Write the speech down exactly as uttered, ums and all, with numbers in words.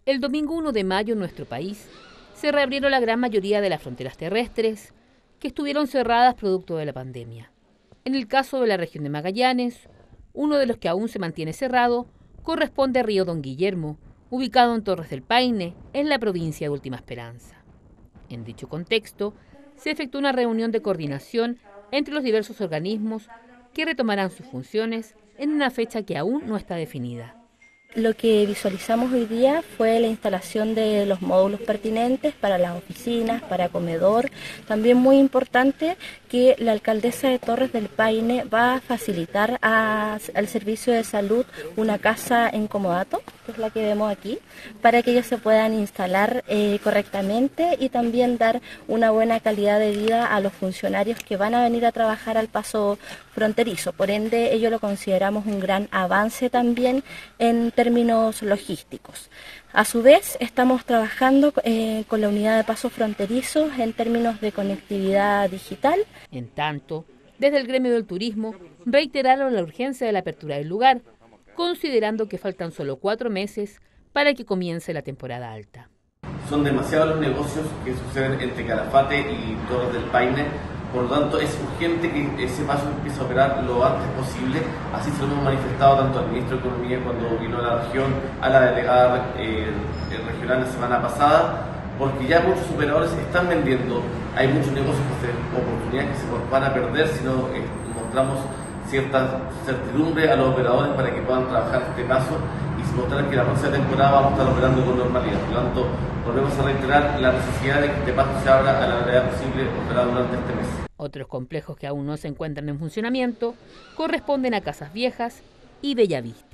El domingo uno de mayo en nuestro país se reabrieron la gran mayoría de las fronteras terrestres que estuvieron cerradas producto de la pandemia. En el caso de la región de Magallanes, uno de los que aún se mantiene cerrado corresponde a Río Don Guillermo, ubicado en Torres del Paine, en la provincia de Última Esperanza. En dicho contexto, se efectuó una reunión de coordinación entre los diversos organismos que retomarán sus funciones en una fecha que aún no está definida. Lo que visualizamos hoy día fue la instalación de los módulos pertinentes para las oficinas, para comedor. También muy importante que la alcaldesa de Torres del Paine va a facilitar a, al servicio de salud una casa en comodato, que es la que vemos aquí, para que ellos se puedan instalar eh, correctamente y también dar una buena calidad de vida a los funcionarios que van a venir a trabajar al paso fronterizo. Por ende, ello lo consideramos un gran avance también en términos logísticos. A su vez, estamos trabajando eh, con la unidad de pasos fronterizos en términos de conectividad digital. En tanto, desde el gremio del turismo reiteraron la urgencia de la apertura del lugar, considerando que faltan solo cuatro meses para que comience la temporada alta. Son demasiados los negocios que suceden entre Calafate y Torres del Paine. Por lo tanto, es urgente que ese paso empiece a operar lo antes posible. Así se lo hemos manifestado tanto al ministro de Economía cuando vino a la región, a la delegada eh, regional la semana pasada, porque ya muchos operadores están vendiendo. Hay muchos negocios, que se, oportunidades que se van a perder si no eh, mostramos cierta certidumbre a los operadores para que puedan trabajar este paso y se mostrar que la próxima temporada vamos a estar operando con normalidad. Por lo tanto, volvemos a reiterar la necesidad de que este paso se abra a la brevedad posible operado durante este mes. Otros complejos que aún no se encuentran en funcionamiento corresponden a Casas Viejas y Bellavista.